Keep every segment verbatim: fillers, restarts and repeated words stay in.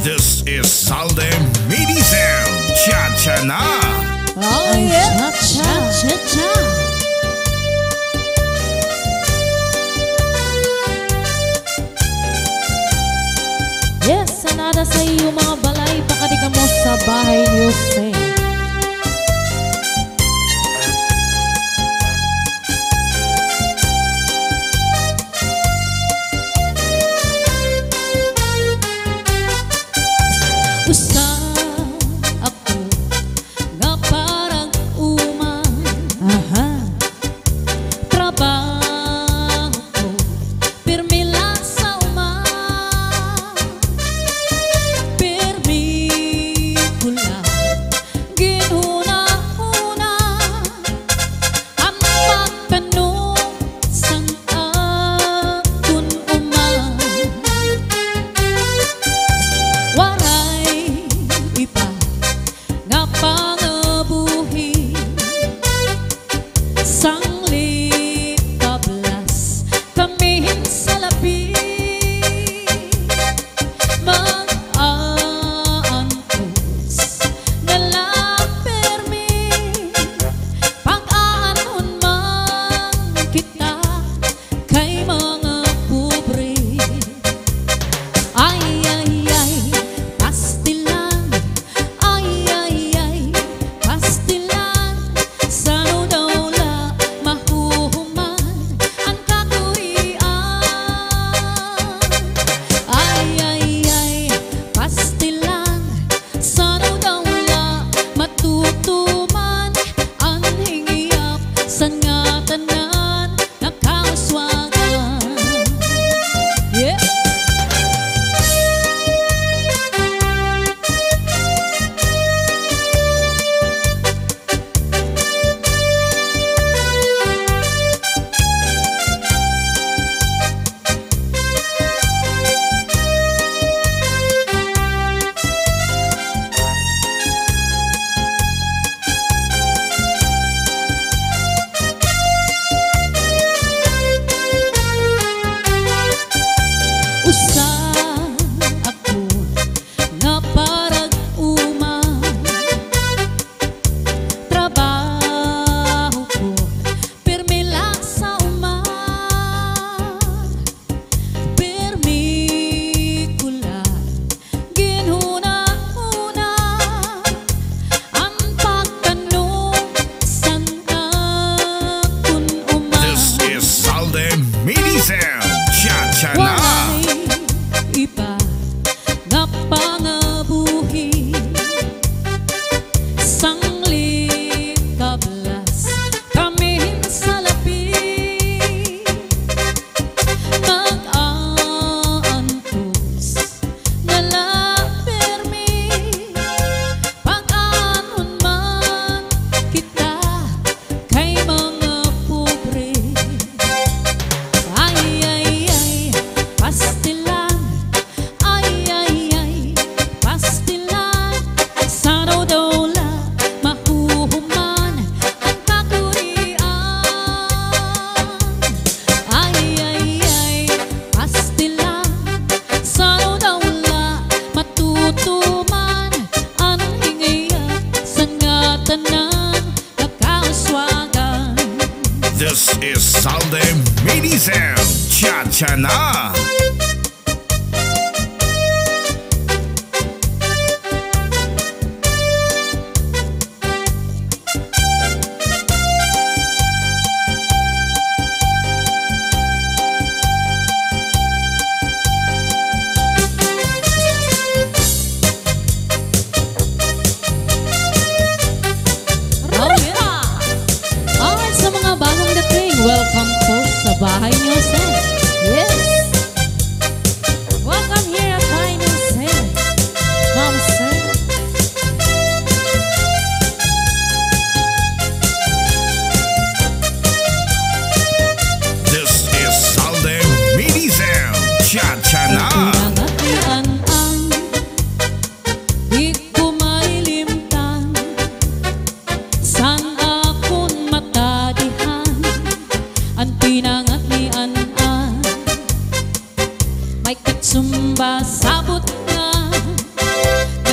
This is Salde Medicel. Cha-cha na! Oh yeah! Cha-cha-cha! Yes, sanada sa iyo mga balay, pakadiga mo sa bahay niyo say. Usa ako nga parang umang, aha, trabaho ko pirmi lang sa umang, pirmi ko lang ginhuna-huna ang pagtanong sang akon umang. Waray iba nga pangabuhi sangli kablas kamihin sa labi mag-aantos na lang permi pag-aanon man kita kay mga pobre. Ay ay ay pastilan, ay ay ay pastilan, sano daw la mahuhuman ang katurian. Ay ay ay pastilan, sano daw la matutuman ang hingiyap sa nga tanan nakaswagan. Yeah. Usa ako nga parang umang, trabaho ko pirmi lang sa umang, pirmi ko lang ginhuna-huna ang pagtanong sang akon umang. This is Salde Medicel. Cha-cha na! Walay iba nga pangabuhi sangli kablas kamihin sa labi mag-aantos na lang permi pag-aanon man kita kay mga pobre. Ay ay ay pastilan, ay ay ay pastilan, sano daw la mahuhuman ang kakurian. Ay ay ay pastilan, sano daw la matutuman ang hingiyap sa nga tanan nakaswagan. This is Salde Medicel. Cha-cha na! Oh yeah! Alright, sa mga bagong dating, welcome po sa bahay niyo, sir. Yes!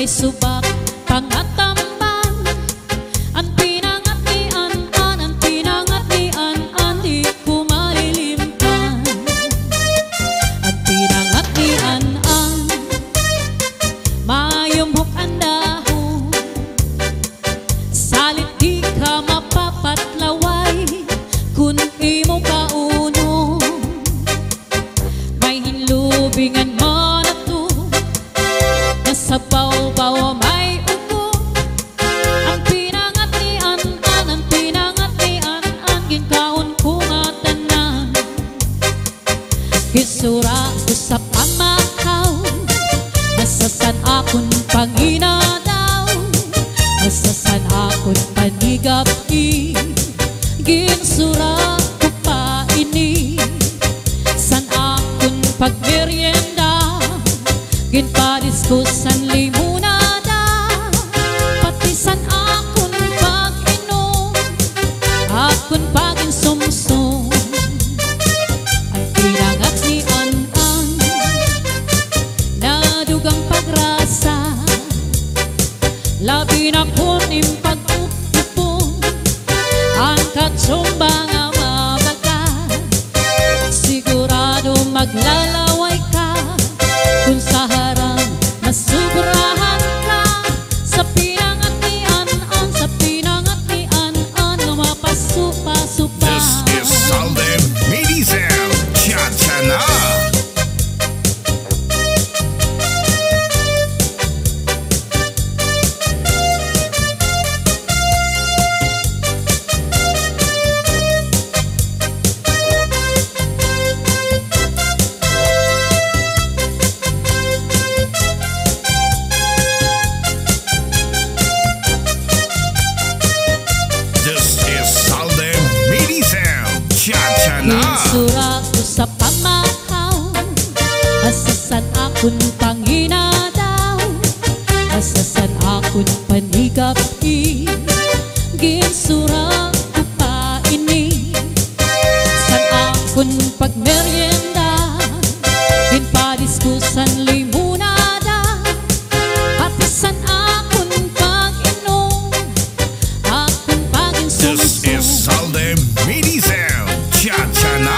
may subak pangatamban. Ang pinangat ni An-an, ang pinangat ni An-an, di ko malilimtan. Ang pinangat ni An-an, mayumhok ang dahon, salit di ka mapapatlaway kung imo kauno. May hinlubingan mo na to, nasa baw-baw may upo. Ang pinangat ni An-an, ang pinangat ni An-an, ginkaon ko nga tanan. Gisura ko sa pamakaw, nasasan akong panginadaw, nasasan akong panigapi. Ginsura ko pa ini, san akong pagmerienda, ginpadiskusan limunada, pati san akong pag-inom, akong pag-insumsum. Ang pinangat ni An-an, nadugang pagrasa, labi na kunim pag-upupong, ang katsumba nga mabagat. Sigurado maglalaway ka kung sa harang masubrahan ka. Sa pinangat ni An-an, sa pinangat ni An-an, nga mapasupa-supa. This is Salde Medizem Cha-cha na. This is Salde Medizem Cha-cha na. Ginsura ko sa pamakaw, asasan akong panginadaw, asasan akong panigapi. Ginsura ko pa ini, san akong pagmerienda, ginpadiskusan limunada, pati san akong pag-inom, akong This is pag-insumsum. Salde Medizem Cha-cha na.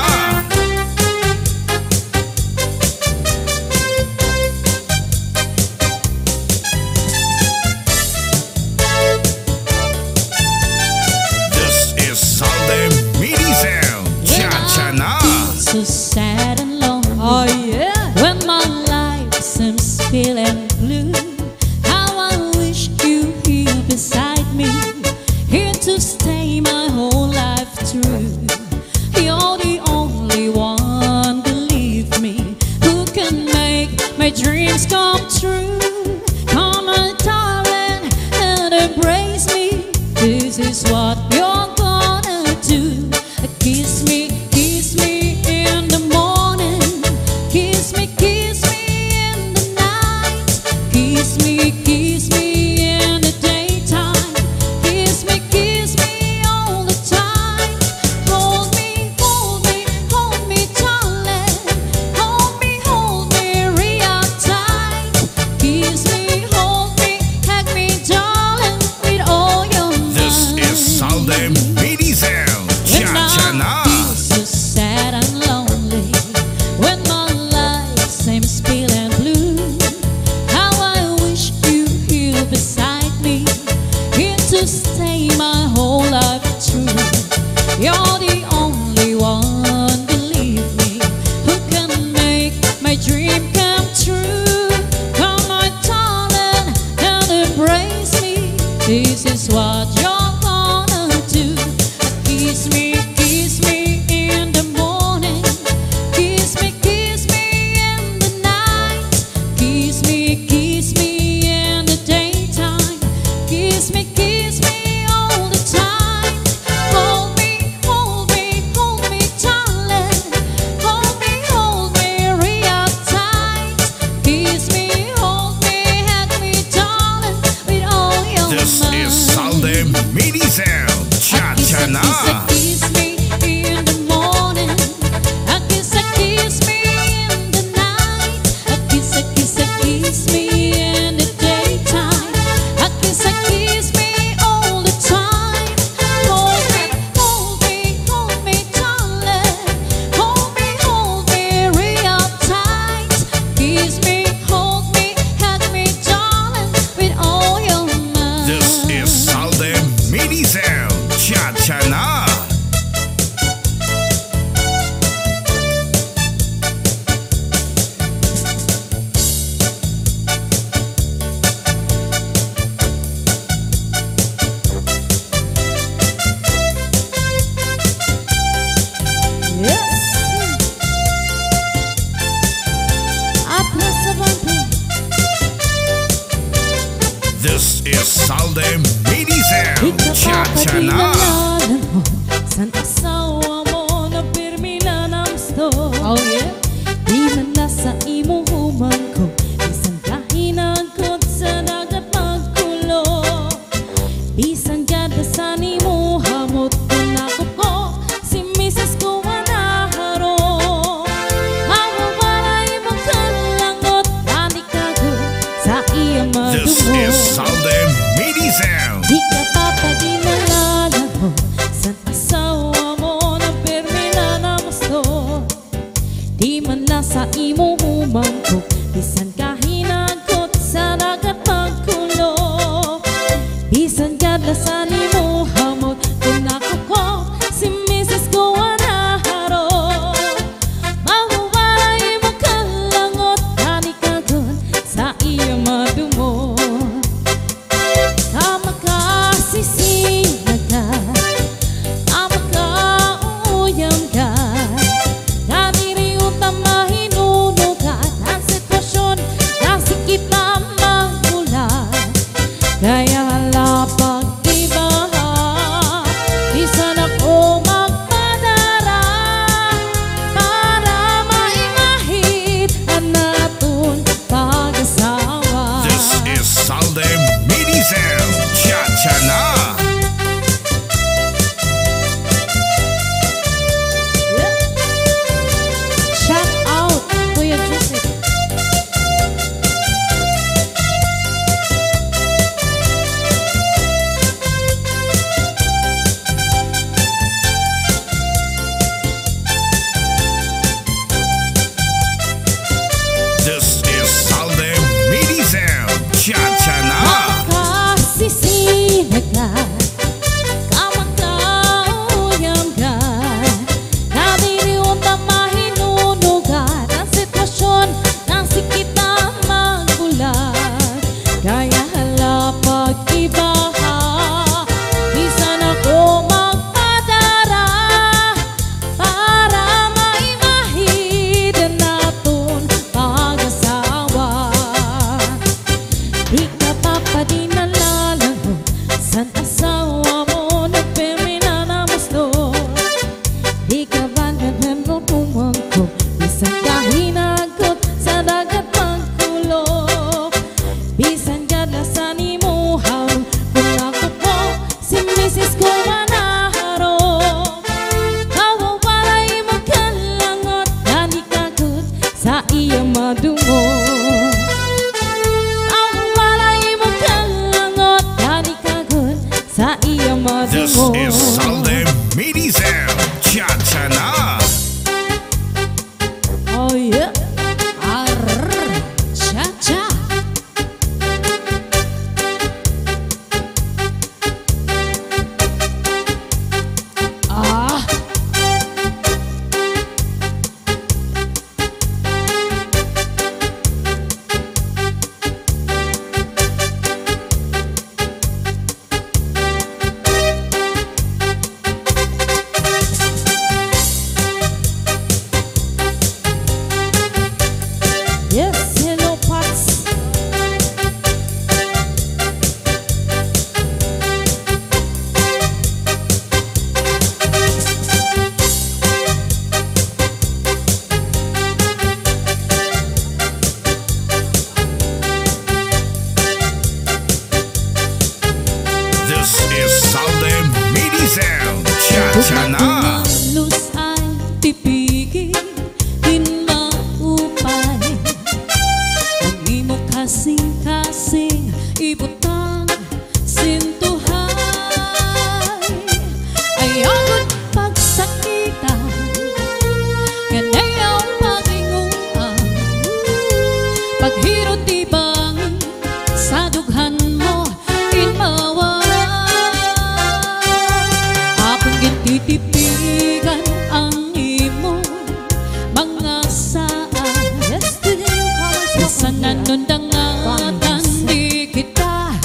This is Salde Medizem Cha-cha na. So sad and lonely. Oh yeah. When my life seems feeling blue, how I wish you here beside me, here to stay my whole life through. You're the only one, believe me, who can make my dreams come true. Come on, darling, and embrace me. This is what you're gonna do. Kiss me, kiss me in the morning. Kiss me, kiss me in the night. Kiss me, kiss me in the daytime. Kiss me, kiss me all the time. Hold me, hold me, hold me, darling. Hold me, hold me real tight. Kiss me, hold me, hug me, darling, with all your might. This is Salde Medizem When Cha-cha I na. feel so sad and lonely, when my life seems feeling blue, how I wish you This is Salde Medicel. Di ka Cha-cha na. papakilalanan mo San asawa mo na pirmila ng gusto. Oh yeah? Di man nasa imo human ko Bisan kahinagkot sa dagat magkulo. Bisan gada sa nimo hamot kung ako ko si misis ko manaharo. Mawawalay mo kalangot Dani kago sa iya This madumo. is Salde Medicel. Di ka papaginalanan mo San asawa mo na pirmila ng gusto. Di man nasa imo humangko Bisan kahinagkot sa dagat magkulo. Bisan kadlasan imo hamot kung ako ko si misis ko anaharo. Mawawalay mo kalangot Dani kagon sa iya madumo. Kama ka sisina ka Kama ka uuyam ka Kadiri utang mahinunugan ang sitwasyon na sikip na magmula. Kaya hala pag-iba Bisan ako magpadara para maimahit ang naton pag-asawa. This is Salde Medicel. Cha-cha na. Shout out to your Joseph. This is Salde Medicel. Cha-cha na. Makasisina ka Kama ka uyam ka Kadiri utang mahinunugan ang sitwasyon ng sikip na magbulag. Kaya hala pag-iba Bisan ako magpadara para maimahid ang naton pag-asawa. Di ka papadinalanan mo San asawa mo na pirmila ng gusto. Di ka bandagan mo pumangko Bisan kahinagkot sa dagat magkulo. Bisan kadlasan imo hamon kung ako ko si misis ko manaharo. Mawawalay mo kalangot Dani kagot sa iya madumo. Mawawalay mo kalangot Dani kagot sa iya This madumo. is Salde Medicel. Cha-cha na. Oh yeah. Arr. Cha-cha. Ah. Yes, hello Pats. This is Salde Medicel. Cha-cha na. Luz ay tipigil din maupay. Ang imo kasing-kasing ibutang sintuhay. Ayaw pagsakitan kanay ang paginguan. Paghirot ibang sa dughan mo inmawala. Akong gititipigan ang imo mga saan. Bisan nanundangatan di kita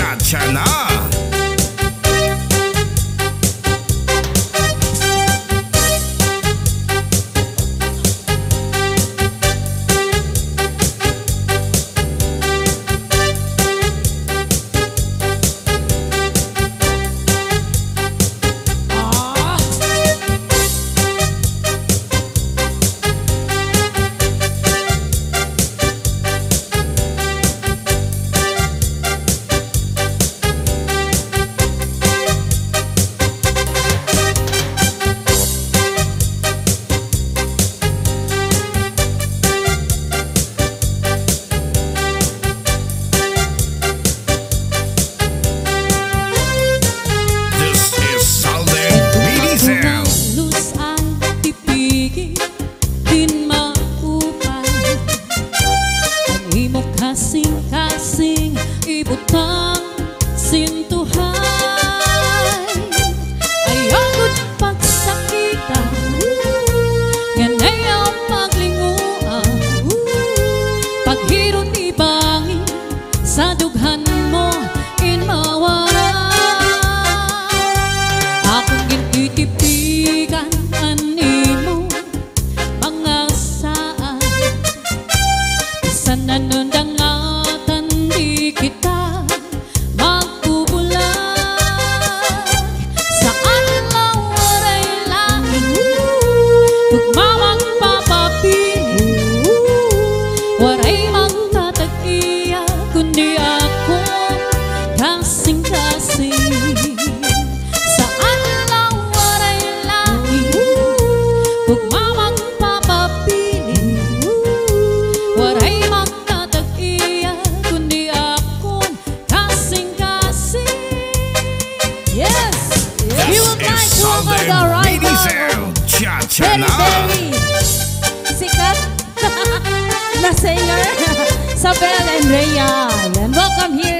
Cha-cha na! Kasing-kasing ibutang sintuhan, ayaw pagsakitan, ganay ang paglinguan, paghirot ibangin sa dughan mo inmawaran. Akong ginitipigan animo mga saan sa nanundang kita magkubulag saan lang waray langit tugmamang papapili waray magtatag-iya kundi ako kasing-kasing saan lang waray langit tugmamang papapili waray magtatag-iya kundi ako kasing-kasing. Yes! Yes. We would like to offer the rival Cha-cha very, na! very sikat na singer, Sabel and Rhea. And welcome here